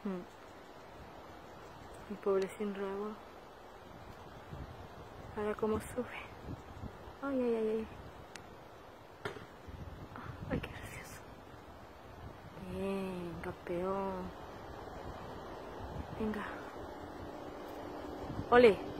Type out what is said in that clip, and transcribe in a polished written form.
Mi pobre sin rabo. Ahora cómo sube. Ay, ay, ay, ay. Ay, qué gracioso. Bien, campeón. Venga. Ole.